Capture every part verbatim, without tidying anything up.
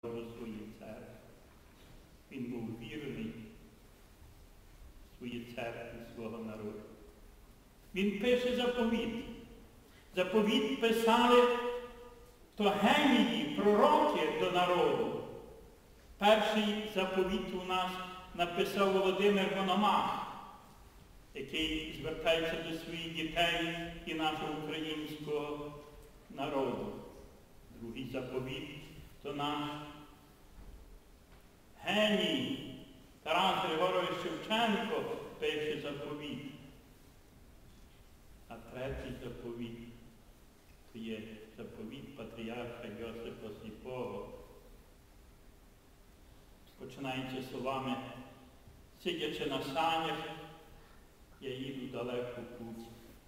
своїй церкви. Він був вірний своїй церкві, свого народу. Він пише заповіт. Заповіт писали то генії, пророки до народу. Перший заповіт у нас написав Володимир Мономах, який звертається до своїх дітей і нашого українського народу. Другий заповіт то наш геній Тарас Григорович Шевченко пише заповіт. А третій заповіт то є заповіт патріарха Йосипа Сліпого. Починається словами: сидячи на санях, я їду далеко путь.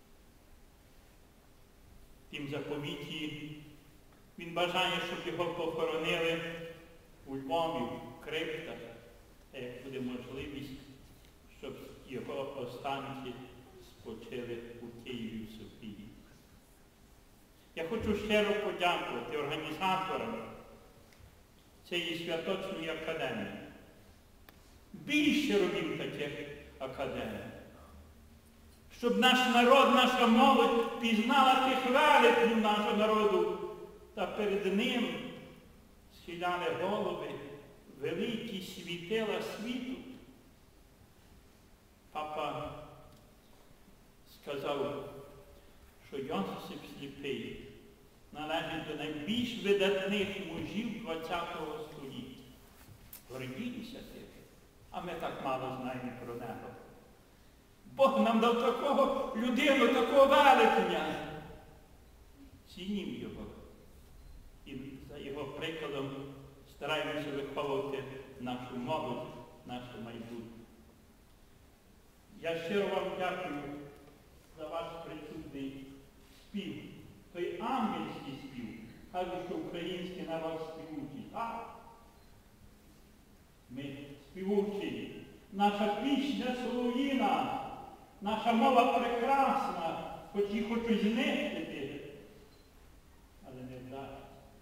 В тім заповіті він бажає, щоб його похоронили у Львові, в криптах, а як буде можливість, щоб його останки спочили у Києві, в Софії. Я хочу щиро подякувати організаторам цієї святочної академії. Більше робів таких академій. Щоб наш народ, наша молодь пізнала тих великів нашого народу, та перед ним схиляли голови великі світила світу. Папа сказав, що Йосип Сліпий належить до найбільш видатних мужів ХХ століття. Гордіться тим, а ми так мало знаємо про нього. Бог нам дав такого людину, такого великня. Цінім його. І за його прикладом стараємося виховувати нашу молодь, нашу майбутнє. Я щиро вам дякую за ваш присутній спів. Той ангельський спів. Кажуть, що український народ співучий. Так? Ми співучі. Наша пісня солов'їна, наша мова прекрасна, хоч її хочуть знищити, але не вдасться.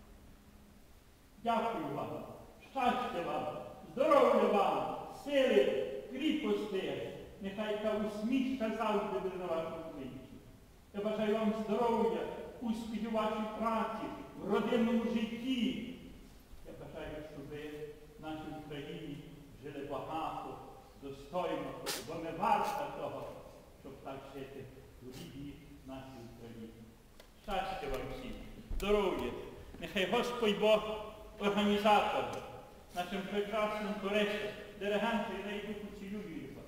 Дякую вам, щастя вам, здоров'я вам, сили, кріпости. Нехай та усмішка завжди буде на вашому обличчі. Я бажаю вам здоров'я, успіхів у вашій праці, в родинному житті. Я бажаю, щоб ви в нашій Україні жили багато, достойно, бо ми варта того, щоб так жити в рідній нашій Україні. Щастя вам всім, здоров'я. Нехай Господь Бог, організатор, нашим прекрасним користам, диригенту і найду поцілюю його.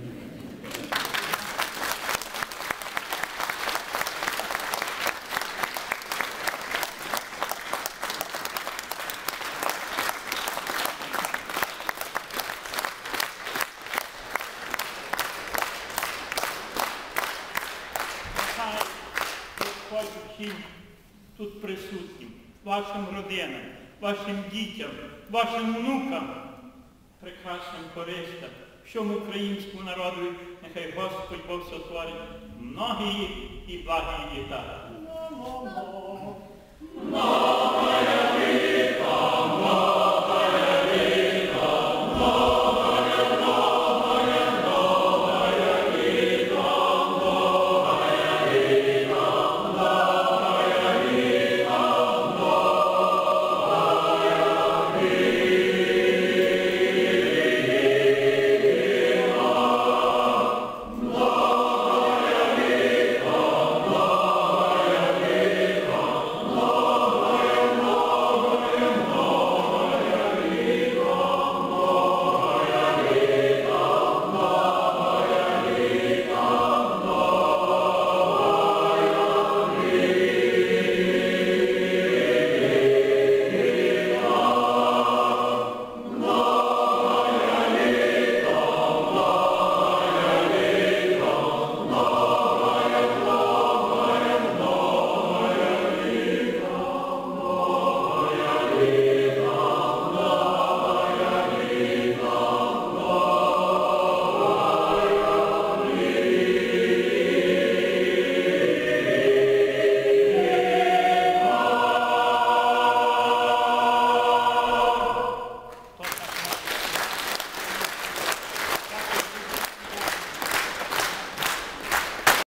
Всім тут присутнім, вашим родинам, вашим дітям, вашим внукам, прекрасним користам, всьому українському народу, нехай Господь Бог сотворить многії і благі літа.